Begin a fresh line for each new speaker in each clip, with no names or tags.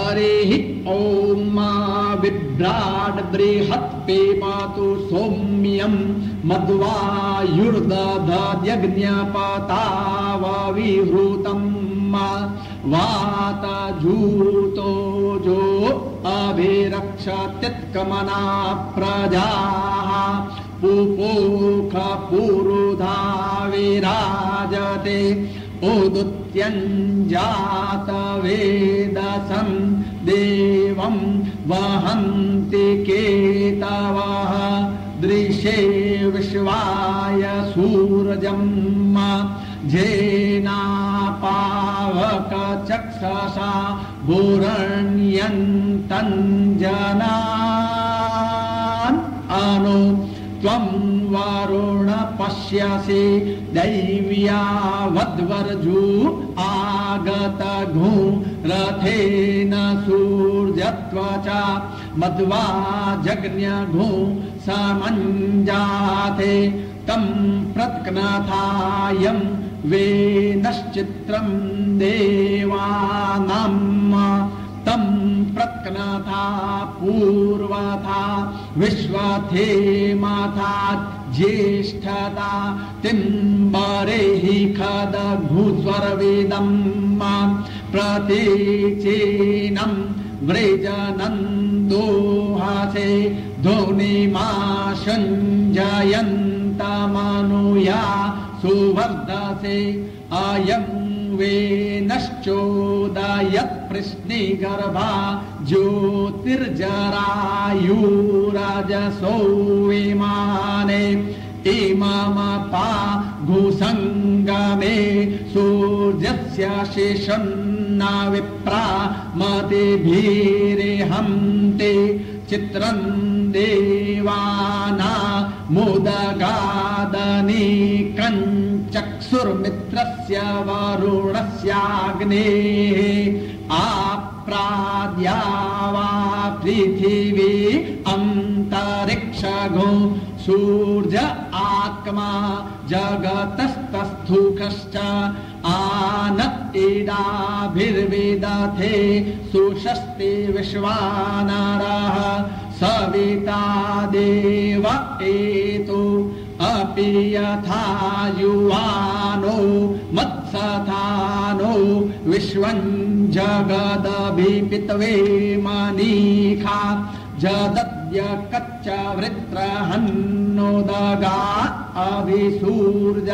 बरेहि ॐ बिभ्राड् बृहत् पेमातु सौम्यं मध्वायुर्दधद्यज्ञपतावविहृतं वातजूतो जो अभिरक्षत्यत्कमना प्रजाः पुपोख पुरुधा विराजते उदुत्यञ्जातवेदसं देवं वहन्ति केतवः दृशे विश्वाय सूरजं जेनापावकचक्षसा भूरण्यन्तञ्जनान् अनु त्वं वरुण पश्यसि दैव्या वद्वर्जु आगतघु रथेन सूर्यत्वचा मध्वा जज्ञघु समञ्जाते तं प्रत्कनथायं वेनश्चित्रं देवानां तं प्रत्कनथा पूर्वथा विश्वथेमथा ज्येष्ठता तिम्बरेहि खदघुस्वरवेदं प्रतीचीनं व्रजनन्दोहसे ध्वनिमाशञ्जयन्तमनुया सुवर्धसे अयं वेनश्चोदयत्प्रश्निगर्भा ज्योतिर्जरायुरजसो विमाने इममपा घुसङ्गमे सूर्यस्य शेषं न विप्रा मतिभिरेहन्ते चित्रं देवाना मुदगादनी कञ्चक्षुर्मित्रस्य वरुणस्याग्नेः आप्राद्यावा पृथिवी अन्तरिक्षगो सूर्य आत्मा जगतस्तस्थूकश्च आन इडाभिर्विदथे सुषस्ति विश्वानरः सविता देव एतो अपि यथा युवानो मत्सथानो विश्वं जगदभिपितवे मनीखा जदद्य कच्च वृत्रहन्नोदगा अभिसूर्य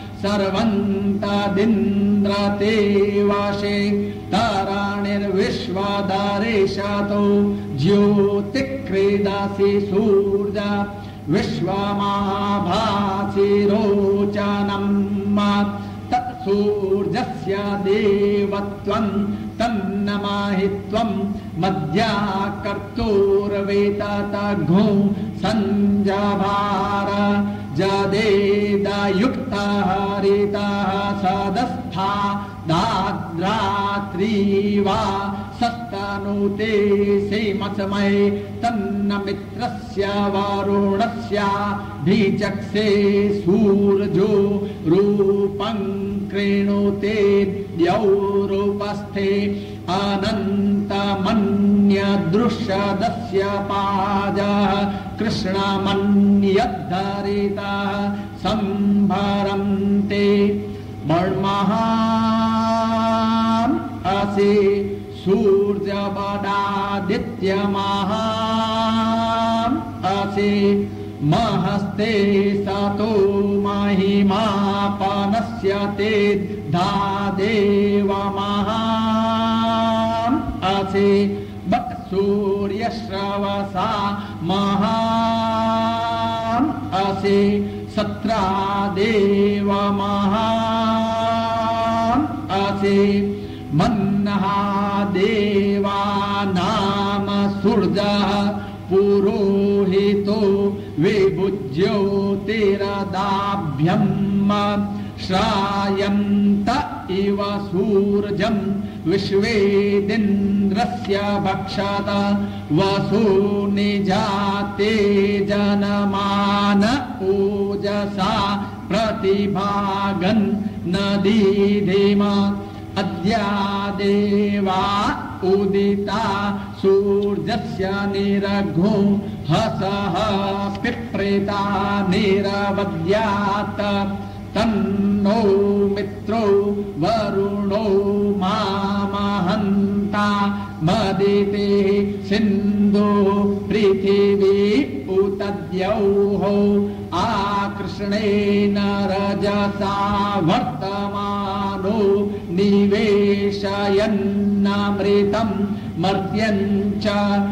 सर्वन्तदिन्द्रते वशे तरणिर्विश्वदरेशतो ज्योतिक्रीडसि सूर्य विश्वमाभासि रोचनं तत्सूर्यस्य देवत्वं तन्नमाहित्वं मध्याकर्तुर्वेततघो संजभार जदेदयुक्तः हरितः सदस्था दाद्रात्रीवा सस्तनुते सेमसमये तन्नमित्रस्य वरुणस्य भिचक्षे सूर्यो रूपं कृणुते द्यौरूपस्थे अनन्तमन्यदृश्यदस्य पाजः कृष्णमन्यद्धरितः सम्भरन्ते मर्महान् असि सूर्यवडादित्यमहान् असि महस्ते सतो महिमापनस्य ते धादेवमहान् असि बत सूर्यश्रवसा महान् असि सत्रादेवमहान् असि मन्नहा देवानाम सूर्यः पुरोहितो विभुज्योतिरदाभ्यं श्रायन्त इव सूर्यं विश्वेदिन्द्रस्य भक्षत वसूनि जाते जनमान ओजसा प्रतिभागन् नदीधिमा अद्या देवा उदिता सूर्यस्य निरघो हसः पिप्रेता निरवद्यात् तन्नो मित्रो वरुणो मामहन्ता मदिते सिन्धु पृथिवी उतद्यौः आकृष्णेन रजसा वर्तमानो निवेशयन्नमृतं मर्त्यञ्च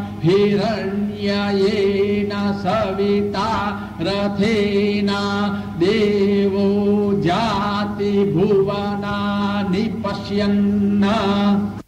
हिरण्ययेन सविता रथेन देवो जाति भुवनानि पश्यन्